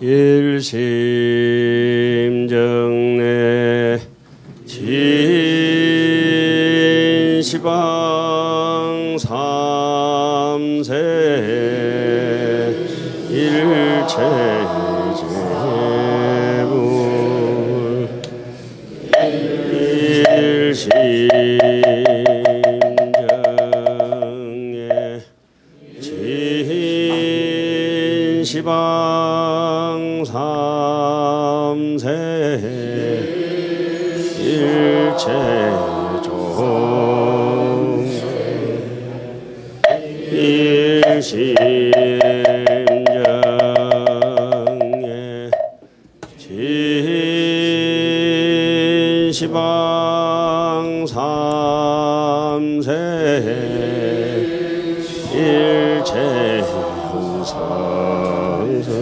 일심정내 진시방 삼세 일체제불 일심정내 진시방 삼세 일체종 일심정에 진시방 삼세 일체훈상승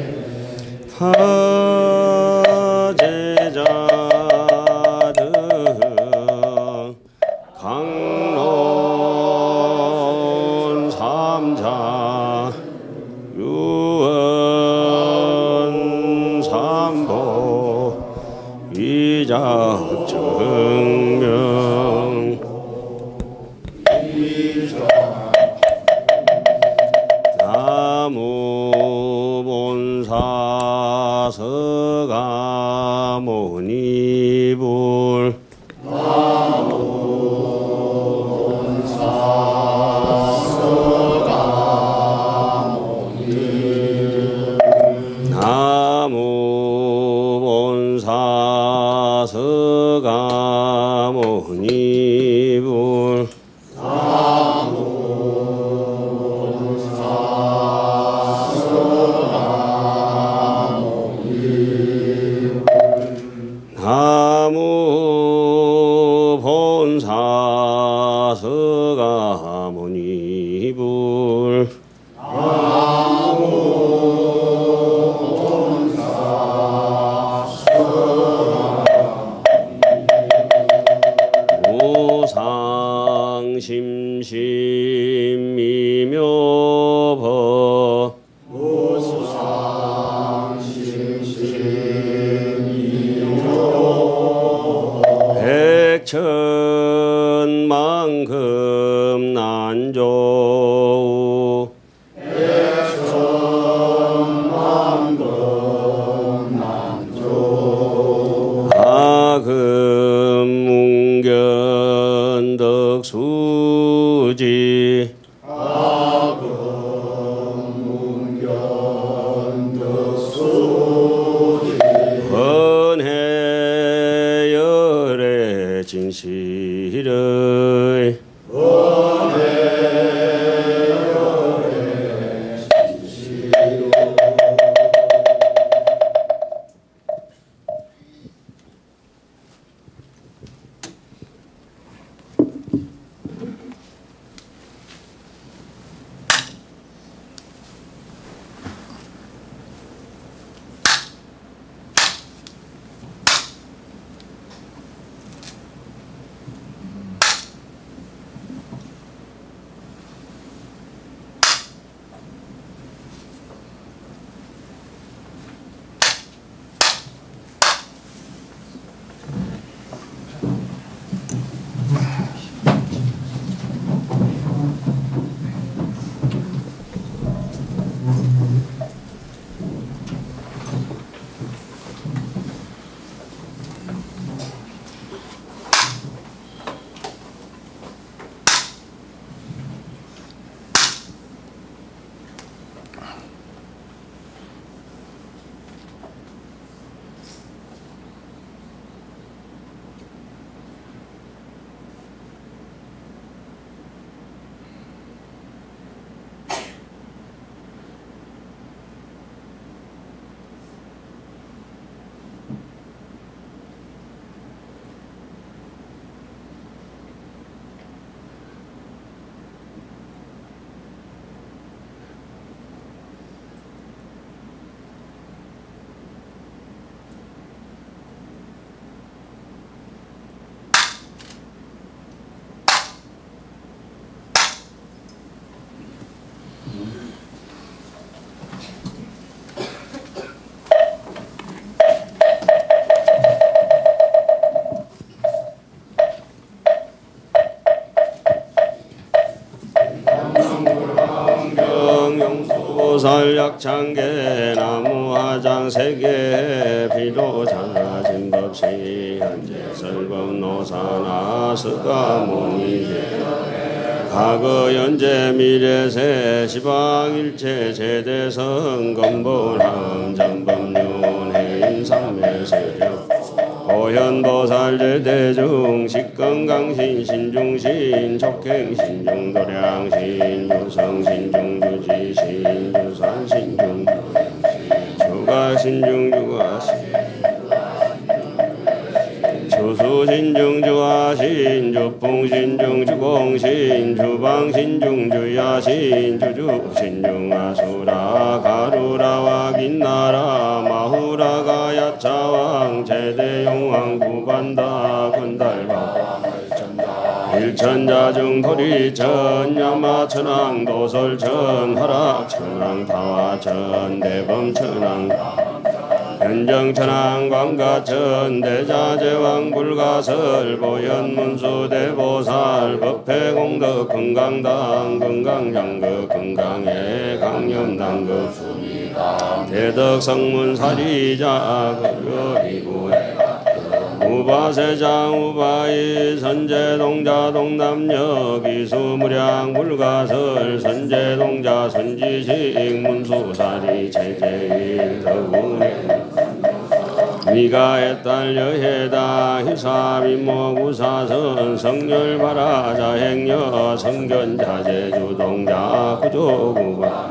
타제자등 강론 삼자 유언 삼보 위작 증명 나무 본사 서가모니불 나무 본사 서가모니불 나무 본사 서가모니불 무상심심미묘법 백천만금 난조우 아금문견덕수지 헌해열의 진실의 보살 약창계 나무 화장 세계 비로 장하진 법시 현재 설법 노사나 스가모니 과거 현재 미래세 시방일체 제대성 건본함 전법륜 해인삼매세력 고현보살 제대중 식건강신 신중신 촉행신 중도량신 유성신 중주지신 유산신 중주가신 중주가신 주수신중 주하신 주풍신중 주공신 주방신중 주야신 주주신중 아수라 가루라와 긴나라 마후라가 야차왕 제대용왕 구반다 건달바 일천자중 도리천 야마천왕 도솔천 허락천왕 타와천 대범천왕 현정천왕 광가천 대자제왕 불가설 보현문수 대보살 법회공덕 건강당 건강장극 건강해 강념당극 대덕성문사리자 극여리구해 우바세장 우바이 선제동자 동남역 이수무량 불가설 선제동자 선지식 문수사리 제제일 더군해 미가의 딸 여해다 희사비모구사선 성열바라자 행여 성견자제 주동자 구조구바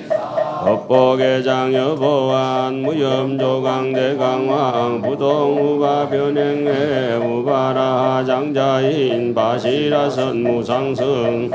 법복의장 여보안 무염조강대강왕 부동우바 변행회 우바라 장자인 바시라선 무상승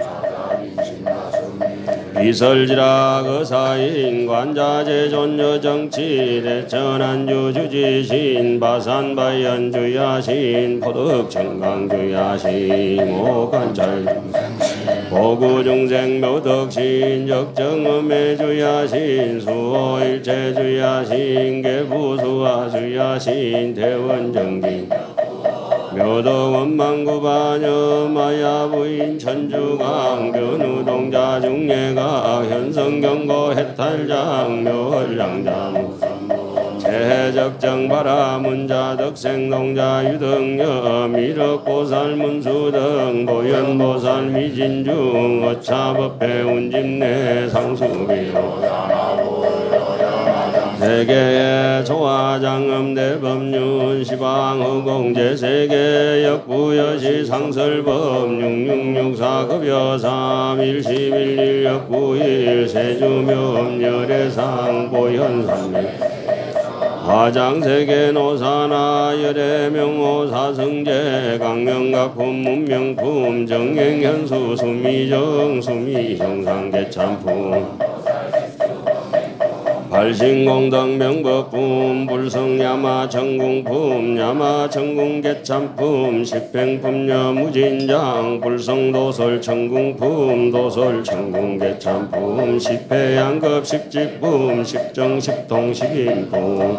이설지라 거사인 관자제존여 정치 대천안주 주지신 바산바연 주야신 포덕청강 주야신 오관찰 보구중생 묘덕신 적정음의 주야신 수호일체 주야신 개부수화 주야신 대원정기 묘덕원망구반여 마야부인 천주강 변우동자 중예가 현성경고 해탈장 묘헐량장 재해적정바라 문자덕생동자 유등여 미륵보살 문수등 보현보살 미진중 어차법회 운집내 상수비로 세계의 조화장엄 대법륜 시방허공제 세계 역부여시 상설법 6664급여 3111 역부일 세주묘 열애상 보현산미 화장세계 노사나 열애명호 사성제 강명각품 문명품 정행현수 수미정 수미정상계참품 발신공덕 명법품 불성야마 천궁품 야마 천궁계참품 십행품녀 무진장 불성도솔 천궁품 도솔 천궁계참품 십회양급 십직품 십정십통 십인품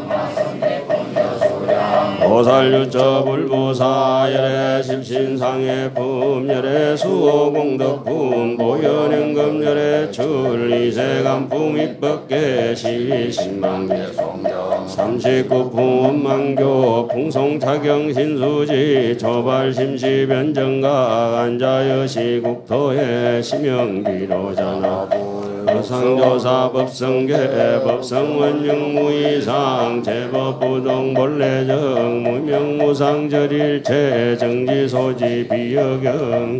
보살유처 불보사 열애 십신상해품 열애 수호공덕품 보현행금 열애 출 이세간품 입법계 시신만계 삼십구품 원망교 풍송타경 신수지 조발심시변정각 안자여시 국토에 심영비로자나 상조사 법성계 법성원영무이상 제법부동 본래정 무명무상절일체 정지소지 비여경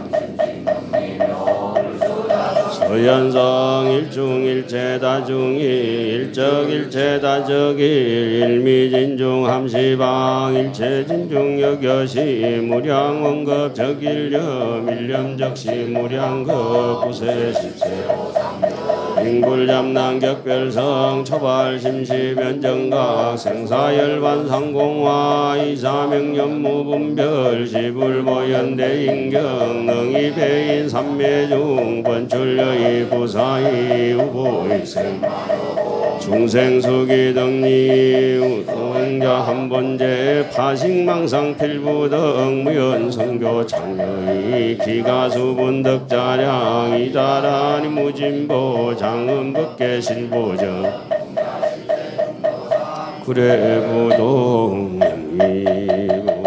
서현성 일중일체 다중일 일적일체 다적일 일미진중 함시방 일체진중 여겨시 무량원급 적일여 밀렴적시 무량급 구세십세 빙불잡난격별성 초발심시변정각 생사열반상공화 이사명연무분별 시불보연대인경 능이배인 삼매중 번출여의 부사의 우보일생 중생수기 등리 응자 한번제 파식망상 필부등 무연성교 장려이 기가수분덕자량 이자라니 무진보 장음법계 실보정 구례부동이부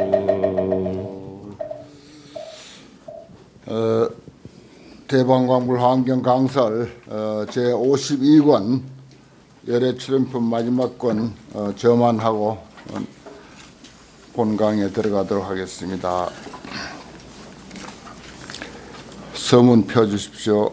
대방광불 환경강설 제52권 열애출연품 마지막 권 저만하고 본강에 들어가도록 하겠습니다. 서문 펴주십시오.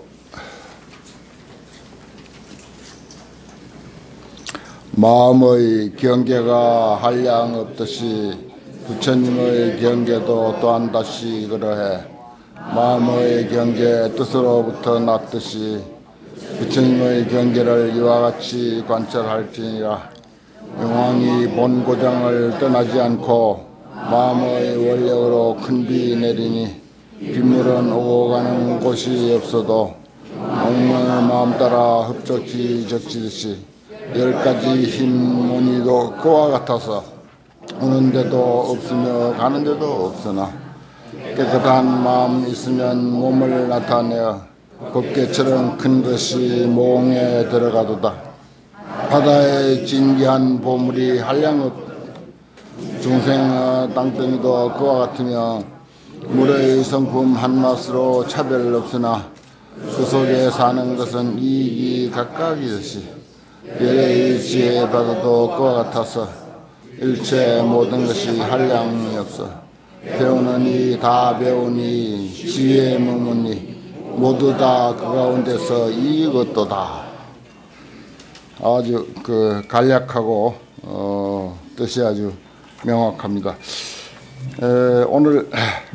마음의 경계가 한량 없듯이 부처님의 경계도 또한 다시 그러해 마음의 경계 뜻으로부터 났듯이 부처님의 경계를 이와 같이 관찰할지니라. 영왕이 본 고장을 떠나지 않고 마음의 원력으로 큰 비 내리니 빗물은 오고 가는 곳이 없어도 옥문의 마음 따라 흡족히 적시듯이 10가지 힘 무늬도 그와 같아서 오는 데도 없으며 가는 데도 없으나 깨끗한 마음 있으면 몸을 나타내어 법계처럼 큰 것이 몽에 들어가도다. 바다의 진기한 보물이 한량없 중생의 땅덩이도 그와 같으며 물의 성품 한맛으로 차별 없으나 그 속에 사는 것은 이익이 각각이듯이 열의 지혜 바다도 그와 같아서 일체 모든 것이 한량이 없어 배우는 이 다 배우니 지혜에 머무니 모두 다 그 가운데서 이것도다. 아주 간략하고 뜻이 아주 명확합니다. 오늘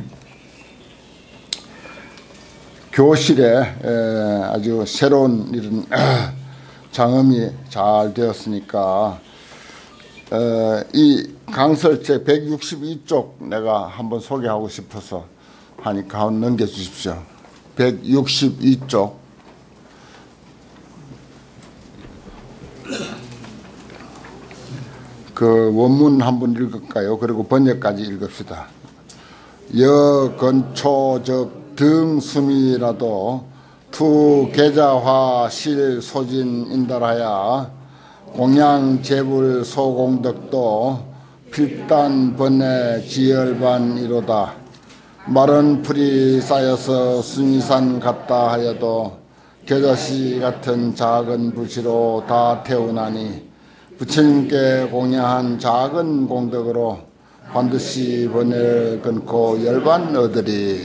교실에 아주 새로운 이런 장엄이 잘 되었으니까 이 강설책 162쪽 내가 한번 소개하고 싶어서 하니까 한번 넘겨주십시오. 162쪽 그 원문 한번 읽을까요? 그리고 번역까지 읽읍시다. 여건초적 등숨이라도 투 계자화 실 소진인달하야 공양 재불 소공덕도 필단 번뇌 지열반이로다. 마른 풀이 쌓여서 순이산 같다 하여도 겨자씨 같은 작은 불씨로 다 태우나니 부처님께 공양한 작은 공덕으로 반드시 번뇌를 끊고 열반 얻으리.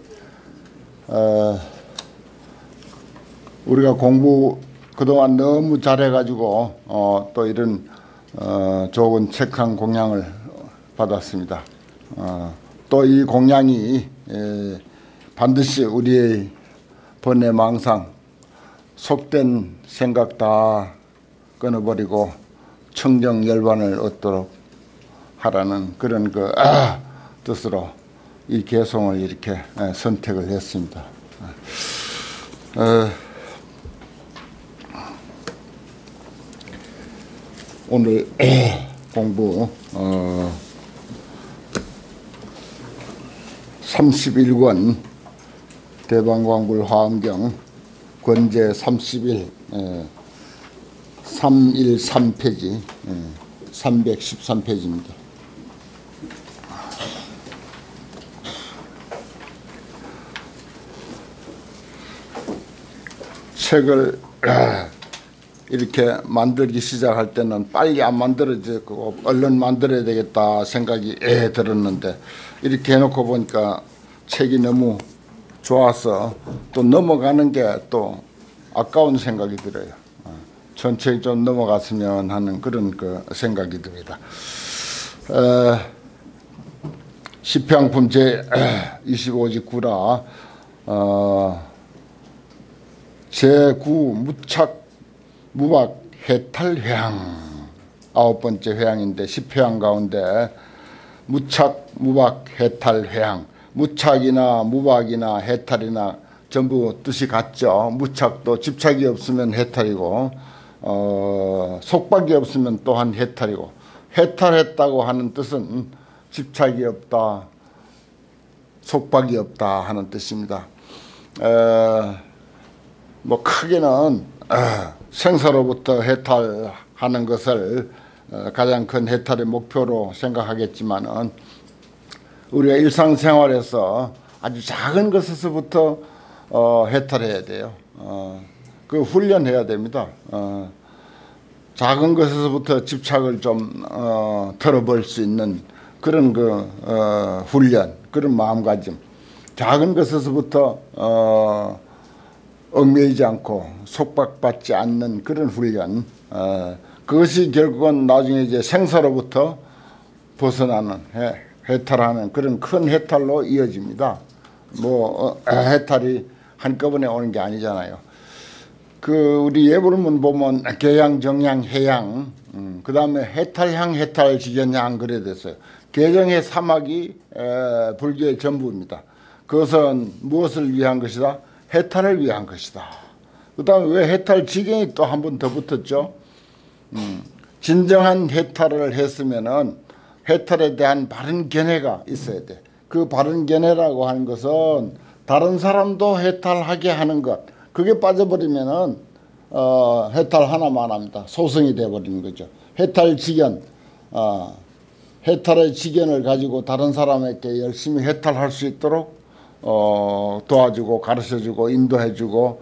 우리가 공부 그동안 너무 잘해가지고 또 이런 좋은 책 한 공양을 받았습니다. 또 이 공양이 반드시 우리의 번뇌 망상 속된 생각 다 끊어버리고 청정 열반을 얻도록 하라는 그런 뜻으로 이 개송을 이렇게 선택을 했습니다. 오늘 공부 31권 대방광불 화엄경 권제 31 313페이지 313페이지입니다. 책을 이렇게 만들기 시작할 때는 빨리 안 만들어지고 얼른 만들어야 되겠다 생각이 들었는데 이렇게 해놓고 보니까 책이 너무 좋아서 또 넘어가는 게 또 아까운 생각이 들어요. 전체에 좀 넘어갔으면 하는 그런 생각이 듭니다. 시평품 제25지 9라 제9 무착 무박 해탈회항 9번째 회항인데 10회항 가운데 무착 무박 해탈회항 무착이나 무박이나 해탈이나 전부 뜻이 같죠. 무착도 집착이 없으면 해탈이고 속박이 없으면 또한 해탈이고, 해탈했다고 하는 뜻은 집착이 없다, 속박이 없다 하는 뜻입니다. 뭐 크게는 생사로부터 해탈하는 것을 가장 큰 해탈의 목표로 생각하겠지만은, 우리가 일상생활에서 아주 작은 것에서부터 해탈해야 돼요. 그 훈련해야 됩니다. 작은 것에서부터 집착을 좀 털어볼 수 있는 그런 훈련, 그런 마음가짐. 작은 것에서부터 얽매이지 않고 속박받지 않는 그런 훈련. 그것이 결국은 나중에 이제 생사로부터 벗어나는, 해탈하는 그런 큰 해탈로 이어집니다. 뭐 해탈이 한꺼번에 오는 게 아니잖아요. 우리 예불문 보면 계양, 정양, 해양, 그 다음에 해탈향, 해탈, 지견향 그래 됐어요. 계정의 사막이 불교의 전부입니다. 그것은 무엇을 위한 것이다? 해탈을 위한 것이다. 그 다음에 왜 해탈 지경이 또 한 번 더 붙었죠? 진정한 해탈을 했으면은 해탈에 대한 바른 견해가 있어야 돼. 그 바른 견해라고 하는 것은 다른 사람도 해탈하게 하는 것. 그게 빠져버리면은 해탈 하나만 합니다. 소성이 되어버리는 거죠. 해탈 지견, 해탈의 지견을 가지고 다른 사람에게 열심히 해탈할 수 있도록 도와주고 가르쳐주고 인도해주고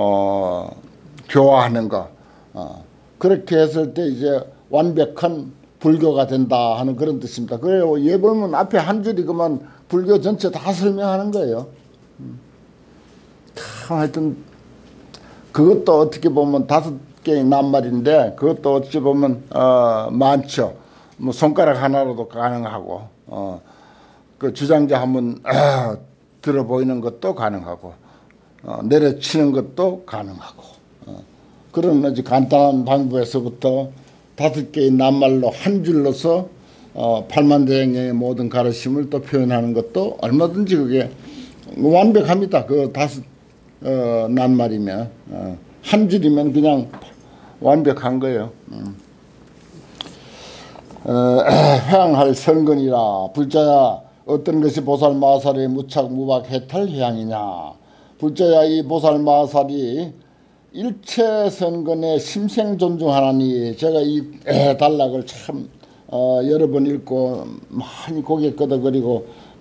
교화하는 것. 그렇게 했을 때 이제 완벽한 불교가 된다 하는 그런 뜻입니다. 그래요. 예불문 앞에 한 줄이 그만 불교 전체 다 설명하는 거예요. 하여튼 그것도 어떻게 보면 5개의 낱말인데, 그것도 어찌 보면 많죠. 뭐 손가락 하나로도 가능하고, 그 주장자 한번 들어 보이는 것도 가능하고, 내려치는 것도 가능하고, 그런 아주 간단한 방법에서부터 5개의 낱말로 한 줄로서 팔만대행의 모든 가르침을 또 표현하는 것도 얼마든지 그게 완벽합니다. 그 5 낱말이면 한 줄이면 그냥 완벽한 거예요. 해양할 선근이라 불자야 어떤 것이 보살마살의 무착 무박 해탈 해양이냐. 불자야 이 보살마살이 일체 선근의 심생 존중하나니. 제가 이 단락을 참 여러 번 읽고 많이 고개 끄덕거리고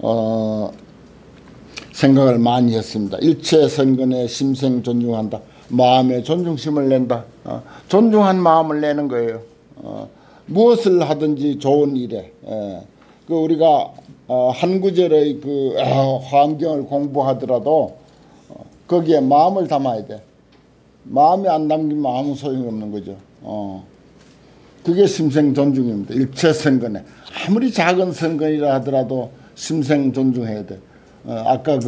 생각을 많이 했습니다. 일체 선근의 심생 존중한다. 마음에 존중심을 낸다. 존중한 마음을 내는 거예요. 무엇을 하든지 좋은 일에. 그 우리가 한 구절의 그 환경을 공부하더라도 거기에 마음을 담아야 돼. 마음이 안 담기면 아무 소용이 없는 거죠. 그게 심생 존중입니다. 일체 선근에. 아무리 작은 선근이라 하더라도 심생 존중해야 돼. 아까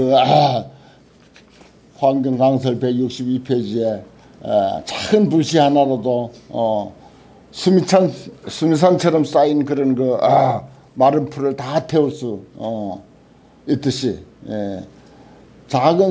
환경 강설 162페이지에 작은 불씨 하나로도 수미산처럼 쌓인 그런 마른 풀을 다 태울 수 있듯이, 작은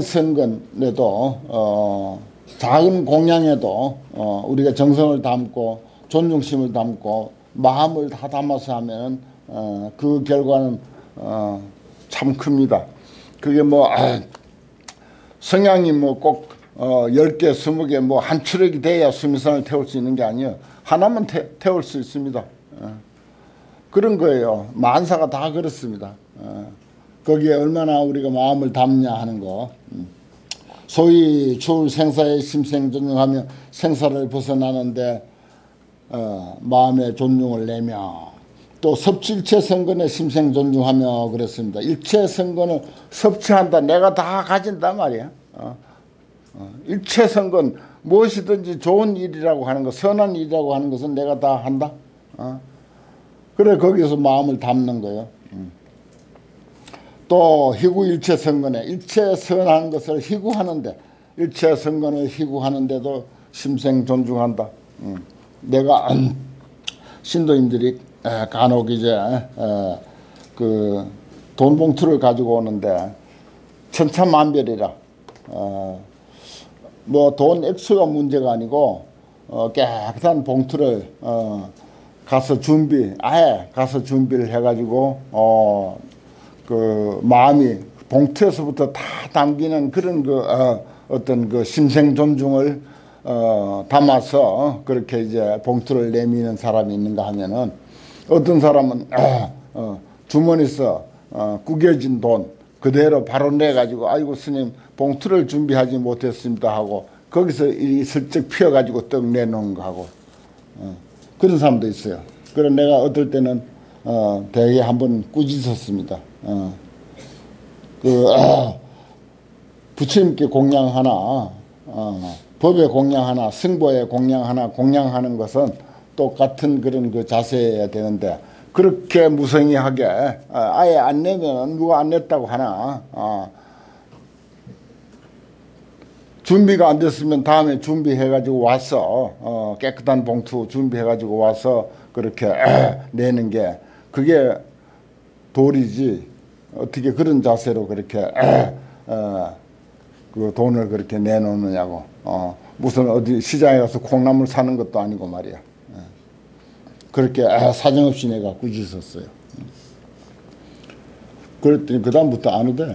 선근에도 작은 공양에도 우리가 정성을 담고 존중심을 담고 마음을 다 담아서 하면 그 결과는 참 큽니다. 그게 뭐 성향이 뭐 꼭 10개, 20개 뭐 한 추력이 돼야 수미산을 태울 수 있는 게 아니에요. 하나만 태울 수 있습니다. 그런 거예요. 만사가 다 그렇습니다. 거기에 얼마나 우리가 마음을 담냐 하는 거. 소위 추울 생사의 심생 존중하며 생사를 벗어나는데 마음의 존중을 내며, 또 섭취일체 선근의 심생 존중하며 그랬습니다. 일체 선근을 섭취한다. 내가 다 가진단 말이야. 일체 선근 무엇이든지 좋은 일이라고 하는 것, 선한 일이라고 하는 것은 내가 다 한다. 그래 거기서 마음을 담는 거예요. 또 희구일체 선근에 일체 선한 것을 희구하는데, 일체 선근을 희구하는데도 심생 존중한다. 내가 신도님들이 간혹 이제 그 돈 봉투를 가지고 오는데 천차만별이라 뭐 돈 액수가 문제가 아니고 깨끗한 봉투를 가서 아예 가서 준비를 해가지고 그 마음이 봉투에서부터 다 담기는 그런 어떤 그 심생 존중을 담아서 그렇게 이제 봉투를 내미는 사람이 있는가 하면은, 어떤 사람은 주머니에서 구겨진 돈 그대로 바로 내가지고 아이고 스님 봉투를 준비하지 못했습니다 하고 거기서 이 슬쩍 피어가지고 떡 내놓은 거 하고 그런 사람도 있어요. 그래서 내가 어떨 때는 대개 한번 꾸짖었습니다. 부처님께 공양 하나, 법의 공양 하나, 승보의 공양 하나 공양하는 것은 똑같은 그런 그 자세여야 되는데, 그렇게 무성의하게 아예 안 내면 누가 안 냈다고 하나, 준비가 안 됐으면 다음에 준비해가지고 와서 깨끗한 봉투 준비해가지고 와서 그렇게 내는 게 그게 도리지, 어떻게 그런 자세로 그렇게 그 돈을 그렇게 내놓느냐고. 무슨 어디 시장에 가서 콩나물 사는 것도 아니고 말이야. 그렇게 사정없이 내가 꾸짖었어요. 그랬더니 그 다음부터 안 오대.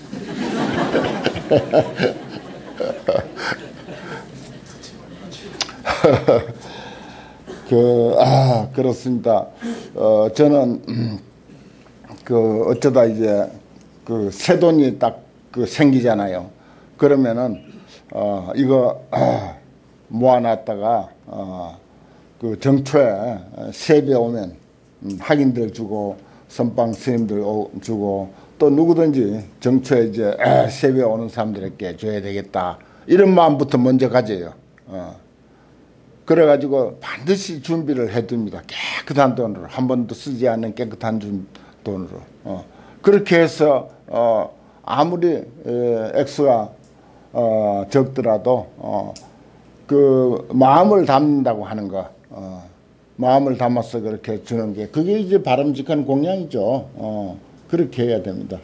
그렇습니다. 저는 어쩌다 이제 그 새돈이 딱 그 생기잖아요. 그러면은 이거 모아놨다가 그 정초에 세배 오면 학인들 주고 선방 스님들 주고 또 누구든지 정초에 이제 세배 오는 사람들에게 줘야 되겠다, 이런 마음부터 먼저 가져요. 그래가지고 반드시 준비를 해둡니다. 깨끗한 돈으로, 한 번도 쓰지 않는 깨끗한 돈으로. 그렇게 해서 아무리 액수가 적더라도 그 마음을 담는다고 하는 거, 마음을 담아서 그렇게 주는 게 그게 이제 바람직한 공양이죠. 그렇게 해야 됩니다.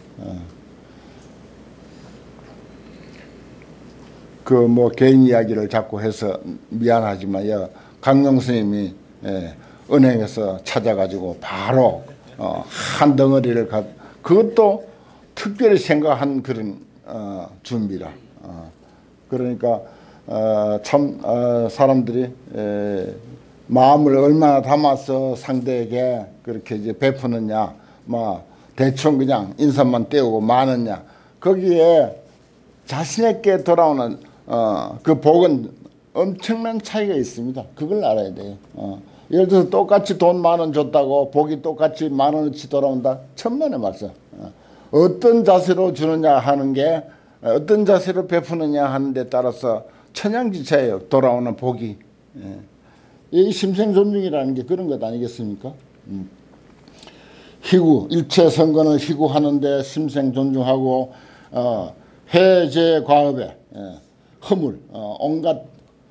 그 뭐 개인 이야기를 자꾸 해서 미안하지만요, 강령 스님이 은행에서 찾아가지고 바로 한 덩어리를 그것도 특별히 생각한 그런 준비라. 그러니까 참 사람들이 마음을 얼마나 담아서 상대에게 그렇게 이제 베푸느냐, 뭐 대충 그냥 인사만 떼우고 마느냐, 거기에 자신에게 돌아오는 그 복은 엄청난 차이가 있습니다. 그걸 알아야 돼요. 예를 들어서 똑같이 돈 10,000원 줬다고 복이 똑같이 10,000원어치 돌아온다? 천만의 말씀. 어떤 자세로 주느냐 하는 게, 어떤 자세로 베푸느냐 하는 데 따라서 천양지차예요. 돌아오는 복이. 이 심생존중이라는 게 그런 것 아니겠습니까? 희구, 일체 선거는 희구하는데 심생존중하고 해제과업에 허물, 온갖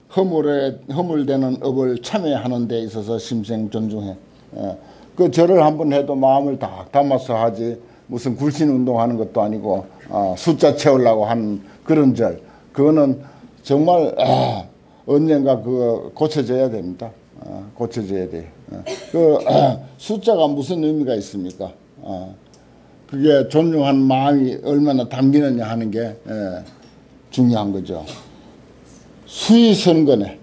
허물되는 업을 참여하는 데 있어서 심생존중해. 그 절을 한번 해도 마음을 다 담아서 하지, 무슨 굴신 운동하는 것도 아니고 숫자 채우려고 하는 그런 절, 그거는 정말 언젠가 그거 고쳐져야 됩니다. 고쳐져야 돼요. 그 숫자가 무슨 의미가 있습니까? 그게 존중한 마음이 얼마나 담기느냐 하는 게 중요한 거죠. 수의선거네.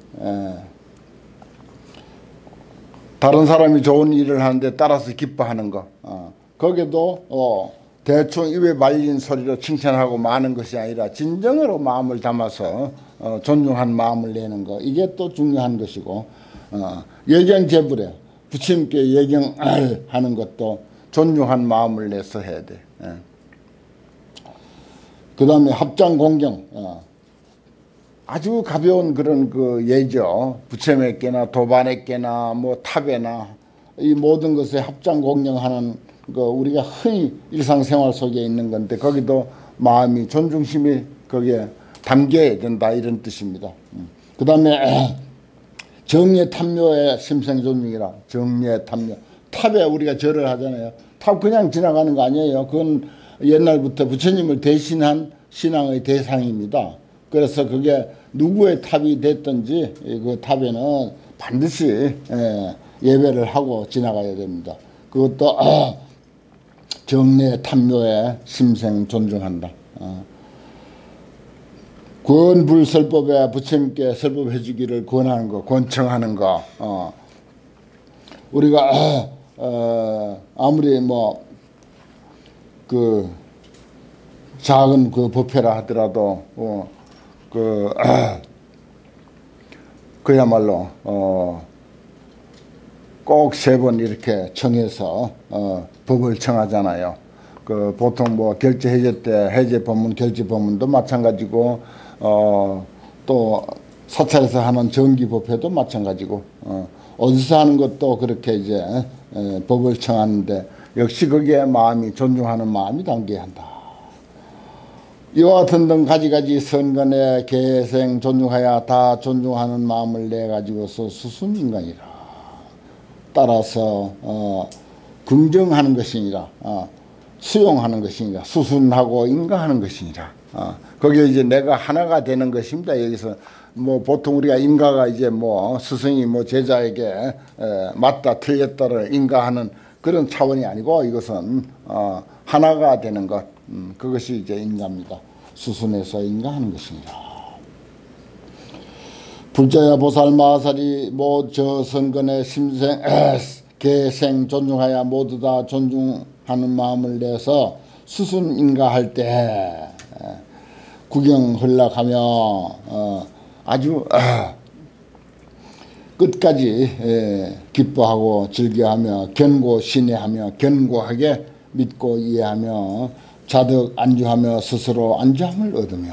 다른 사람이 좋은 일을 하는데 따라서 기뻐하는 거. 거기도 대충 입에 말린 소리로 칭찬하고 마는 것이 아니라 진정으로 마음을 담아서 존중한 마음을 내는 거, 이게 또 중요한 것이고, 예경제불에 부처님께 예경하는 것도 존중한 마음을 내서 해야 돼. 그 다음에 합장공경, 아주 가벼운 그런 그 예죠. 부처님에게나 도반에게나 뭐 탑에나 이 모든 것에 합장공경하는 그 우리가 흔히 일상생활 속에 있는 건데, 거기도 마음이 존중심이 거기에 담겨야 된다, 이런 뜻입니다. 그 다음에 정예탐묘의 심생존중이라. 정예탐묘, 탑에 우리가 절을 하잖아요. 탑 그냥 지나가는 거 아니에요. 그건 옛날부터 부처님을 대신한 신앙의 대상입니다. 그래서 그게 누구의 탑이 됐든지 그 탑에는 반드시 예배를 하고 지나가야 됩니다. 그것도 정례 탐묘에 심생 존중한다. 권불설법에 부처님께 설법해 주기를 권하는 거, 권청하는 거. 우리가 아무리 뭐 그 작은 그 법회라 하더라도 그야말로 꼭 3번 이렇게 청해서 법을 청하잖아요. 그 보통 뭐 결제 해제 때 해제 법문, 결제 법문도 마찬가지고 또 사찰에서 하는 정기 법회도 마찬가지고 어디서 하는 것도 그렇게 이제 법을 청하는데 역시 거기에 마음이 존중하는 마음이 담겨야 한다. 이와 같은 등 가지가지 선건에 계생 존중하여 다 존중하는 마음을 내 가지고서 수순인간이라. 따라서 긍정하는 것이니라. 수용하는 것이니라. 수순하고 인가하는 것이니라. 거기에 이제 내가 하나가 되는 것입니다. 여기서 뭐 보통 우리가 인가가 이제 뭐 스승이 뭐 제자에게 맞다 틀렸다를 인가하는 그런 차원이 아니고 이것은 하나가 되는 것, 그것이 이제 인가입니다. 수순에서 인가하는 것입니다. 불자야 보살 마살이 모저 선건의 심생 계생 존중하여 모두 다 존중하는 마음을 내서 수순 인가할 때 구경 흘락하며 아주 끝까지 기뻐하고 즐겨하며 견고 신뢰하며 견고하게 믿고 이해하며 자득 안주하며 스스로 안주함을 얻으며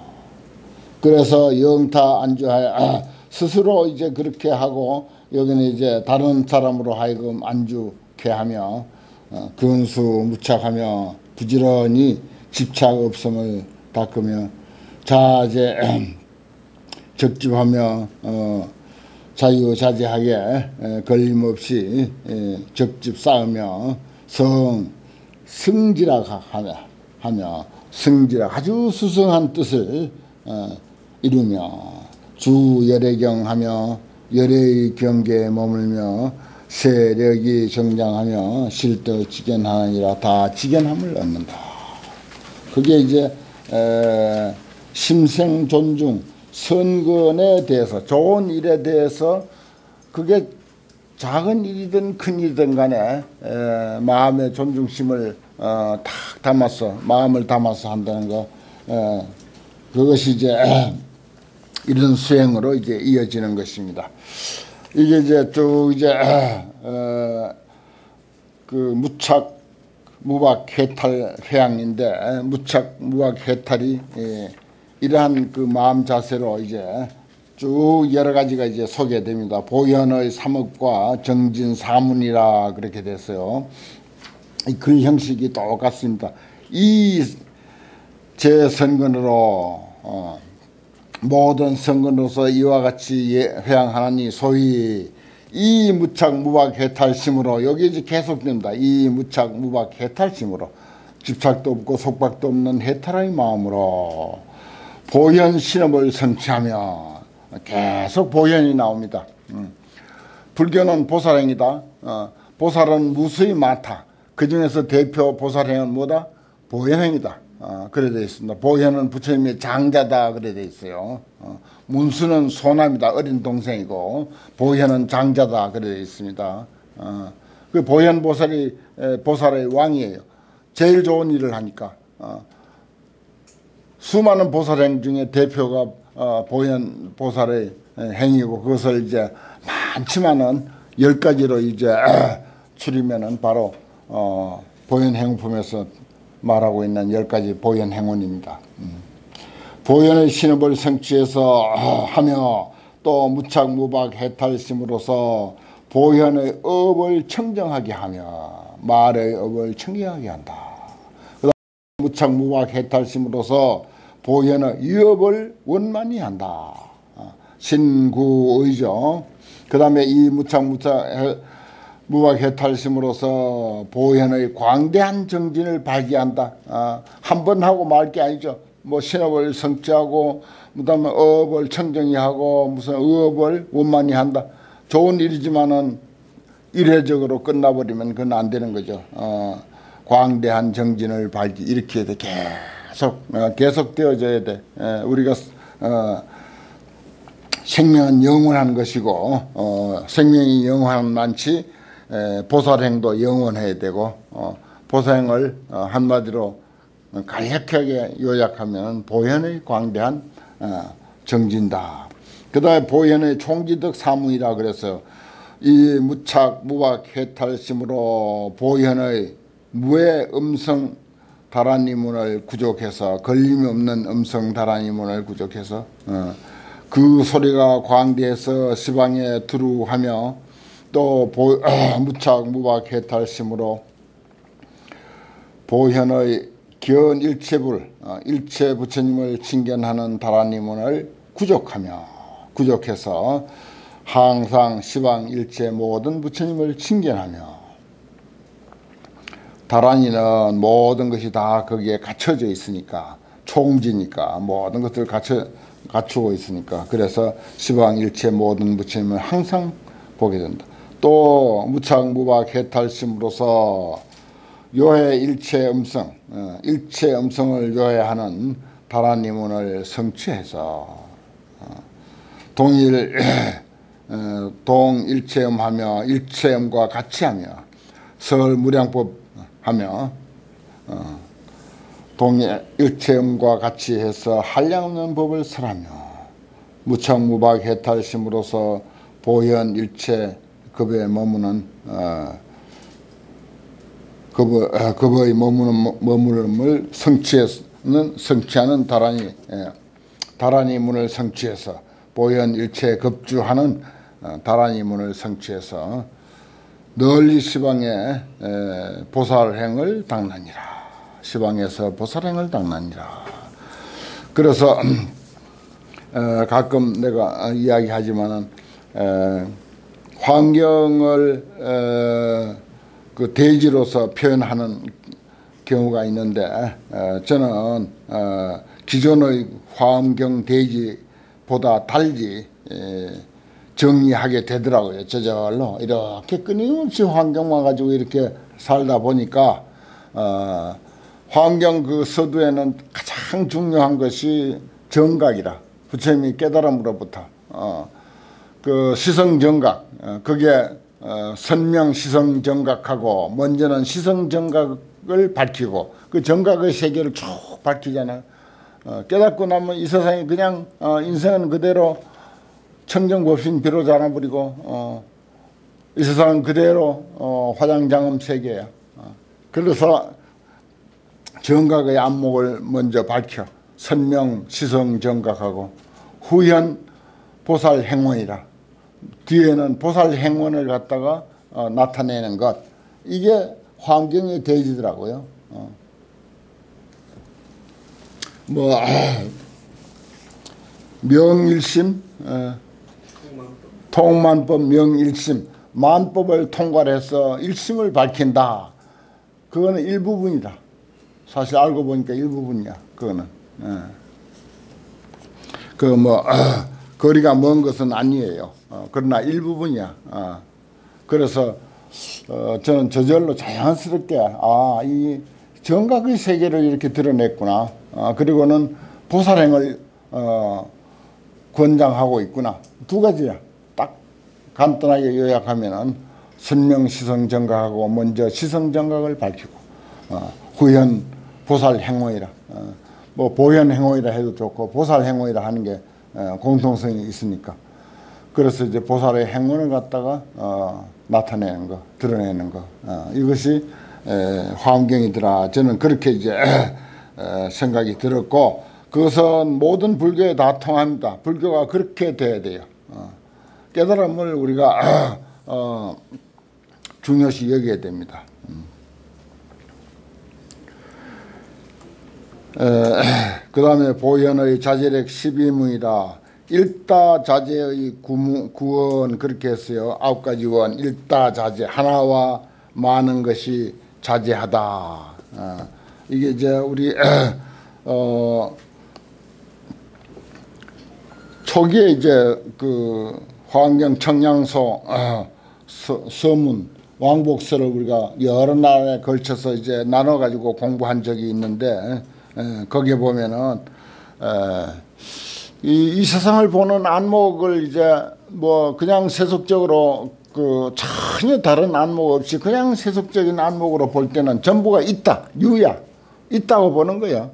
그래서 영타 안주하여 스스로 이제 그렇게 하고 여기는 이제 다른 사람으로 하여금 안주케 하며 근수 무착하며 부지런히 집착 없음을 닦으며 자제 적집하며 자유자재하게 걸림없이 적집 쌓으며 승지락하며 승지락 아주 수성한 뜻을 이루며 주열애경하며 열애의 경계에 머물며 세력이 정장하며 실도 지견하니라. 다 지견함을 얻는다. 그게 이제 심생 존중 선건에 대해서 좋은 일에 대해서 그게 작은 일이든 큰 일이든 간에 마음의 존중심을 탁 담아서 마음을 담아서 한다는 거 그것이 이제 이런 수행으로 이제 이어지는 것입니다. 이게 이제 쭉 이제 그 무착 무박 해탈 회양인데 무착 무박 해탈이 이러한 그 마음 자세로 이제 쭉 여러 가지가 이제 소개됩니다. 보현의 삼업과 정진 사문이라 그렇게 됐어요. 이 글 형식이 똑같습니다. 이 제 선근으로 모든 선근으로서 이와 같이 회양하나니 소위 이 무착 무박 해탈심으로 여기 이제 계속됩니다. 이 무착 무박 해탈심으로 집착도 없고 속박도 없는 해탈의 마음으로 보현 신업을 성취하며 계속 보현이 나옵니다. 불교는 보살행이다. 보살은 무수히 많다. 그 중에서 대표 보살행은 뭐다? 보현행이다. 그래 되어 있습니다. 보현은 부처님의 장자다. 그래 되어 있어요. 문수는 소남이다. 어린 동생이고 보현은 장자다. 그래 되어 있습니다. 그 보현 보살이 보살의 왕이에요. 제일 좋은 일을 하니까. 수많은 보살행 중에 대표가 보현 보살의 행위고 그것을 이제 많지만은 10가지로 이제 추리면은 바로 보현 행품에서 말하고 있는 10가지 보현 행운입니다. 보현의 신업을 성취해서 하며 또 무착 무박 해탈심으로서 보현의 업을 청정하게 하며 말의 업을 청정하게 한다. 그다음 무착 무박 해탈심으로서 보현의 위업을 원만히 한다. 신구의죠. 그 다음에 이 무착 무박 해탈심으로서 보현의 광대한 정진을 발기한다. 한 번 하고 말 게 아니죠. 뭐 신업을 성취하고 그다음에 어업을 청정히 하고 무슨 의업을 원만히 한다. 좋은 일이지만은 일회적으로 끝나버리면 그건 안 되는 거죠. 광대한 정진을 발기 이렇게 돼 계속 되어져야 돼. 우리가 생명은 영원한 것이고 생명이 영원한 만치 보살행도 영원해야 되고 보살행을 한마디로 간략하게 요약하면 보현의 광대한 정진다. 그 다음에 보현의 총지덕 사무이라 그래서 이 무착 무박 해탈심으로 보현의 무의 음성 다란이문을 구족해서 걸림이 없는 음성 다란이문을 구족해서 그 소리가 광대에서 시방에 두루하며 또 무착 무박 해탈심으로 보현의 기원 일체불 일체 부처님을 칭견하는 다란이문을 구족해서 항상 시방 일체 모든 부처님을 칭견하며 다란이는 모든 것이 다 거기에 갖춰져 있으니까 총지니까 모든 것들을 갖추고 있으니까 그래서 시방 일체 모든 부처님을 항상 보게 된다. 또 무착무박 해탈심으로서 요해 일체 음성 일체 음성을 요해하는 다란이문을 성취해서 동일체음하며 일체음과 같이하며 설무량법 하며 동일체음과 같이 해서 한량없는 법을 설하며 무착무박 해탈심으로서 보현 일체 급에 머무는 급의 머무름을 성취하는 다란이문을 성취해서 보현 일체 급주하는 다란이문을 성취해서 널리 시방에 보살행을 당나니라. 시방에서 보살행을 당나니라. 그래서 가끔 내가 이야기하지만은 환경을 그 대지로서 표현하는 경우가 있는데 저는 기존의 환경 대지보다 달리 정리하게 되더라고요. 저절로 이렇게 끊임없이 환경만 가지고 이렇게 살다 보니까 환경 그 서두에는 가장 중요한 것이 정각이라. 부처님이 깨달음으로부터 그 시성정각 그게 선명 시성정각하고 먼저는 시성정각을 밝히고 그 정각의 세계를 쭉 밝히잖아요. 깨닫고 나면 이 세상에 그냥 인생은 그대로 청정법신 비로 자라버리고 이 세상은 그대로 화장장엄 세계야. 그래서 정각의 안목을 먼저 밝혀 선명 시성정각하고 후현 보살행원이라 뒤에는 보살행원을 갖다가 나타내는 것 이게 환경의 대지더라고요. 명일심 통만법 명일심 만법을 통괄해서 일심을 밝힌다. 그거는 일부분이다. 사실 알고 보니까 일부분이야. 그거는 거리가 먼 것은 아니에요. 그러나 일부분이야. 그래서 저는 저절로 자연스럽게 이 정각의 세계를 이렇게 드러냈구나. 그리고는 보살행을 권장하고 있구나. 두 가지야. 딱 간단하게 요약하면은 선명시성정각하고 먼저 시성정각을 밝히고 후현 보살행원이라 보현행원이라 해도 좋고 보살행원이라 하는 게 공통성이 있으니까 그래서 이제 보살의 행원을 갖다가 나타내는 거 드러내는 거 이것이 환경이더라. 저는 그렇게 이제 생각이 들었고 그것은 모든 불교에 다 통합니다. 불교가 그렇게 돼야 돼요. 깨달음을 우리가 중요시 여겨야 됩니다. 그 다음에 보현의 자제력 12문이라 일다자제의 구원 그렇게 했어요. 9가지 원 일다자제 하나와 많은 것이 자제하다. 이게 이제 우리 초기에 이제 그 화엄경 청량소 서문 왕복서를 우리가 여러 날에 걸쳐서 이제 나눠 가지고 공부한 적이 있는데 거기에 보면은 이 세상을 보는 안목을 이제 뭐 그냥 세속적으로 그 전혀 다른 안목 없이 그냥 세속적인 안목으로 볼 때는 전부가 있다, 유야, 있다고 보는 거야.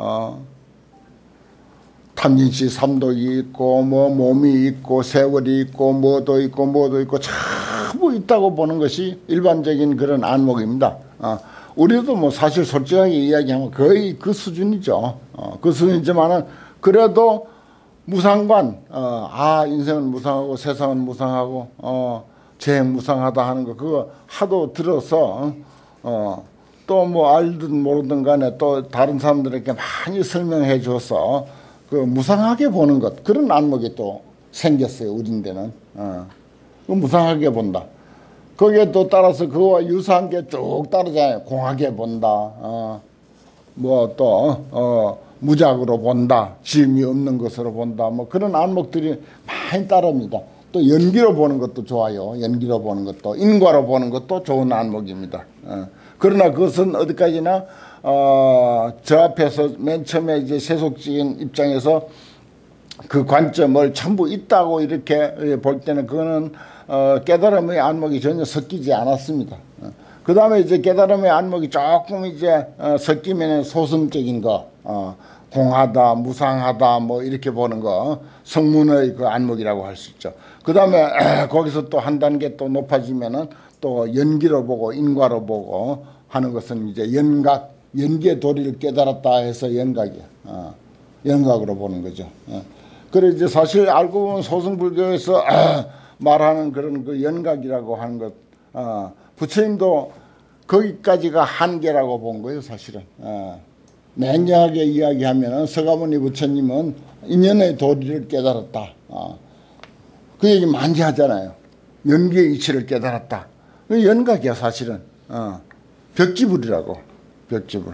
탐진치 삼독이 있고 뭐 몸이 있고 세월이 있고 뭐도 있고 전부 있다고 보는 것이 일반적인 그런 안목입니다. 우리도 뭐 사실 솔직하게 이야기하면 거의 그 수준이죠. 그 수준이지만은 그래도 무상관, 인생은 무상하고 세상은 무상하고 재행 무상하다 하는 거 그거 하도 들어서 또 뭐 알든 모르든 간에 또 다른 사람들에게 많이 설명해 줘서 그 무상하게 보는 것 그런 안목이 또 생겼어요. 우리인데는 무상하게 본다. 거기에 또 따라서 그와 유사한 게 쭉 따르잖아요. 공하게 본다. 뭐 또 무작으로 본다. 짐이 없는 것으로 본다. 뭐 그런 안목들이 많이 따릅니다. 또 연기로 보는 것도 좋아요. 연기로 보는 것도 인과로 보는 것도 좋은 안목입니다. 그러나 그것은 어디까지나 저 앞에서 맨 처음에 이제 세속적인 입장에서 그 관점을 전부 있다고 이렇게 볼 때는 그거는 깨달음의 안목이 전혀 섞이지 않았습니다. 그 다음에 이제 깨달음의 안목이 조금 이제 섞이면 소승적인 거, 공하다, 무상하다, 뭐 이렇게 보는 거, 성문의 그 안목이라고 할 수 있죠. 그 다음에 거기서 또 한 단계 또 높아지면은 또 연기로 보고 인과로 보고 하는 것은 이제 연각, 연기의 도리를 깨달았다 해서 연각이야. 연각으로 보는 거죠. 그래 이제 사실 알고 보면 소승불교에서 말하는 그런 그 연각이라고 하는 것, 부처님도 거기까지가 한계라고 본 거예요, 사실은. 맹경하게 이야기하면 서가모니 부처님은 인연의 도리를 깨달았다. 그 얘기 많이 하잖아요. 연기의 이치를 깨달았다. 그 연각이야, 사실은. 벽지불이라고, 벽지불.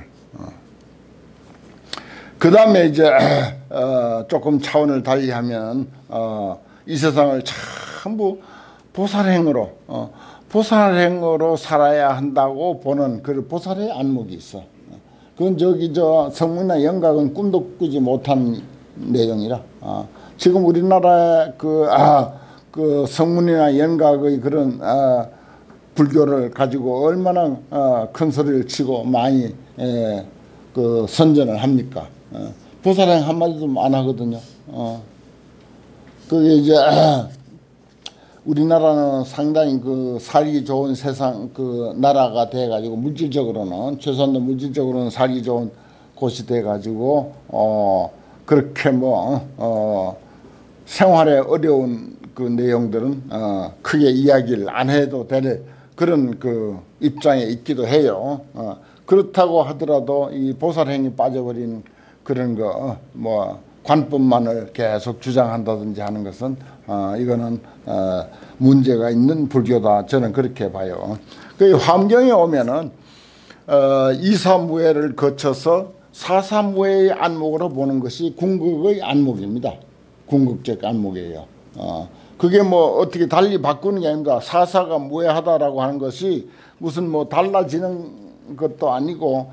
그 다음에 이제 조금 차원을 달리하면 이 세상을 전부 보살행으로 살아야 한다고 보는 그 보살의 안목이 있어. 그건 저 성문이나 영각은 꿈도 꾸지 못한 내용이라. 지금 우리나라의 그 성문이나 영각의 그런 불교를 가지고 얼마나 큰 소리를 치고 많이 그 선전을 합니까? 보살행 한마디도 안 하거든요. 그게 이제 우리나라는 상당히 그 살기 좋은 세상 그 나라가 돼 가지고 물질적으로는 최소한도 물질적으로는 살기 좋은 곳이 돼 가지고 그렇게 뭐 생활에 어려운 그 내용들은 크게 이야기를 안 해도 될 그런 그 입장에 있기도 해요. 그렇다고 하더라도 이 보살행이 빠져버린 그런 거 뭐 관법만을 계속 주장한다든지 하는 것은 이거는 문제가 있는 불교다. 저는 그렇게 봐요. 그 화엄경에 오면은 이사무예를 거쳐서 사사무예의 안목으로 보는 것이 궁극의 안목입니다. 궁극적 안목이에요. 그게 뭐 어떻게 달리 바꾸는 게 아닙니다. 사사가 무예하다라고 하는 것이 무슨 뭐 달라지는 것도 아니고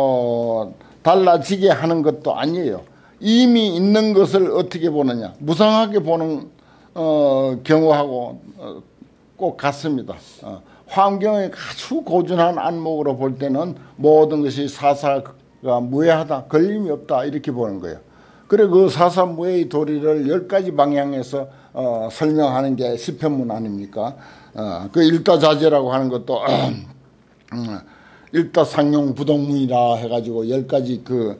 달라지게 하는 것도 아니에요. 이미 있는 것을 어떻게 보느냐. 무상하게 보는 경우하고 꼭 같습니다. 화엄경의 아주 고준한 안목으로 볼 때는 모든 것이 사사가 무예하다, 걸림이 없다 이렇게 보는 거예요. 그래 그 사사무예의 도리를 10가지 방향에서 설명하는 게 시편문 아닙니까? 그 일다자재라고 하는 것도 일다상용 부동문이라 해가지고 10가지 그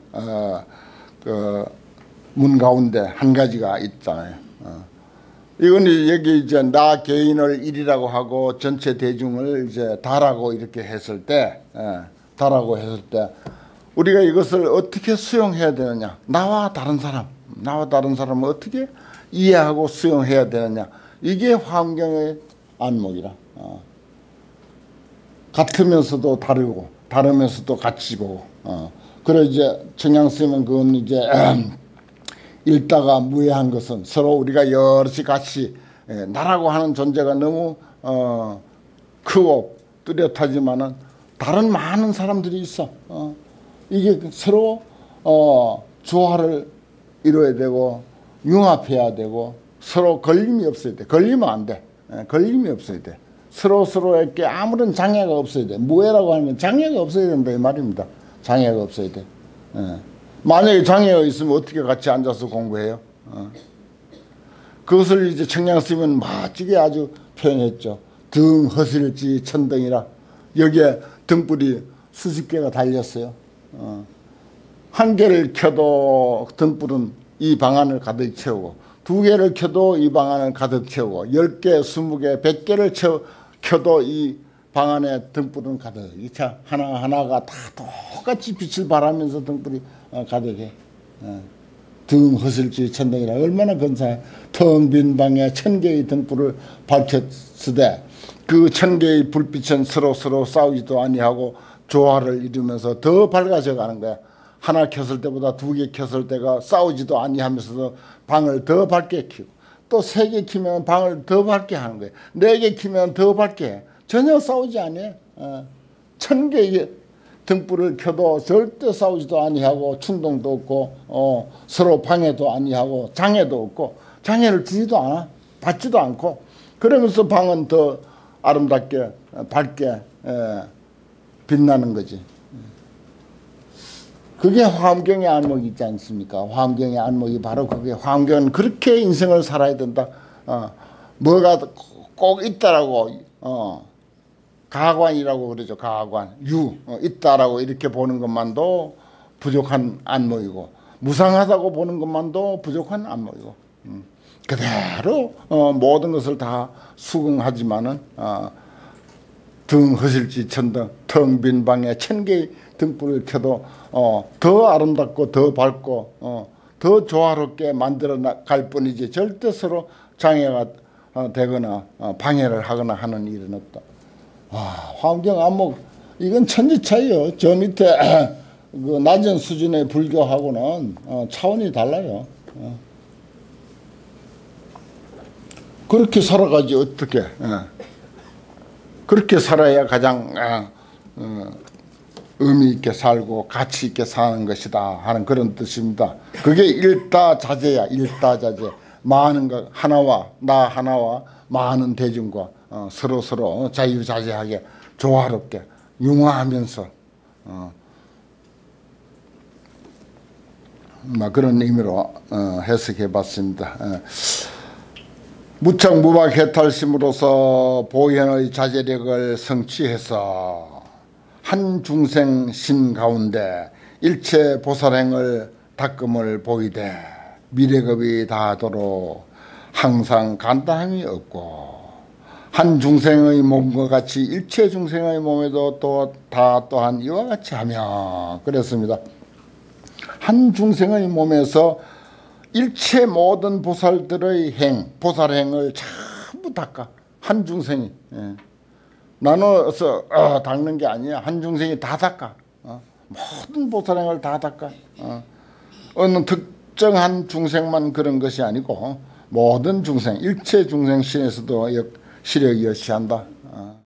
문 가운데 한 가지가 있잖아요. 이건 여기 이제 나 개인을 일이라고 하고 전체 대중을 이제 다라고 이렇게 했을 때, 다라고 했을 때 우리가 이것을 어떻게 수용해야 되느냐? 나와 다른 사람을 어떻게 이해하고 수용해야 되느냐? 이게 화엄경의 안목이라. 같으면서도 다르고, 다르면서도 같이 보고. 그래 이제 청양스님은 그건 이제 일다가 무해한 것은 서로 우리가 여럿이 같이 나라고 하는 존재가 너무 크고 뚜렷하지만은 다른 많은 사람들이 있어. 이게 서로 조화를 이루어야 되고 융합해야 되고 서로 걸림이 없어야 돼. 걸리면 안 돼. 걸림이 없어야 돼. 서로에게 아무런 장애가 없어야 돼. 무해라고 하면 장애가 없어야 된다 이 말입니다. 장애가 없어야 돼. 만약에 장애가 있으면 어떻게 같이 앉아서 공부해요? 그것을 이제 청량 스님은 멋지게 아주 표현했죠. 등 허슬지 천등이라. 여기에 등불이 수십 개가 달렸어요. 한 개를 켜도 등불은 이 방안을 가득 채우고, 두 개를 켜도 이 방안을 가득 채우고, 10개, 20개, 100개를 켜도 이 방안에 등불은 가득. 이 차 하나하나가 다 똑같이 빛을 발하면서 등불이 가득해. 등 허슬지 천등이라. 얼마나 근사해. 텅 빈 방에 1000개의 등불을 밝혔으되 그 1000개의 불빛은 서로 싸우지도 아니하고 조화를 이루면서 더 밝아져 가는 거야. 하나 켰을 때보다 2개 켰을 때가 싸우지도 아니하면서도 방을 더 밝게 켜고, 또 3개 켜면 방을 더 밝게 하는 거야. 4개 켜면 더 밝게 해. 전혀 싸우지 않아요. 1000개의 등불을 켜도 절대 싸우지도 아니하고 충동도 없고 서로 방해도 아니하고 장애도 없고, 장애를 주지도 않아. 받지도 않고, 그러면서 방은 더 아름답게 밝게 빛나는 거지. 그게 화엄경의 안목이 있지 않습니까? 화엄경의 안목이 바로 그게. 화엄경은 그렇게 인생을 살아야 된다. 뭐가 꼭 있다라고 가관이라고 그러죠. 가관, 있다라고 이렇게 보는 것만도 부족한 안목이고, 무상하다고 보는 것만도 부족한 안목이고, 그대로 모든 것을 다 수긍하지만은 등 허실지 천등, 텅 빈 방에 1000개의 등불을 켜도 더 아름답고 더 밝고 더 조화롭게 만들어 갈 뿐이지 절대 서로 장애가 되거나 방해를 하거나 하는 일은 없다. 화엄경 안목, 이건 천지차이요. 저 밑에 그 낮은 수준의 불교하고는 차원이 달라요. 그렇게 살아가지 어떻게. 그렇게 살아야 가장 의미 있게 살고 가치 있게 사는 것이다 하는 그런 뜻입니다. 그게 일다자재야. 일다자재. 많은 것 하나와 나 하나와 많은 대중과 서로 자유자재하게 조화롭게 융화하면서 그런 의미로 해석해 봤습니다. 무척무박해탈심으로서 보현의 자제력을 성취해서 한 중생 심 가운데 일체 보살행을 닦음을 보이되 미래급이 다하도록 항상 간단함이 없고, 한 중생의 몸과 같이 일체 중생의 몸에도 또한 이와 같이 하며, 그랬습니다. 한 중생의 몸에서 일체 모든 보살들의 보살행을 전부 닦아. 한 중생이 나눠서 닦는 게 아니야. 한 중생이 다 닦아. 모든 보살행을 다 닦아. 어느 특정한 중생만 그런 것이 아니고 모든 중생, 일체 중생 신에서도 시력이 여시한다.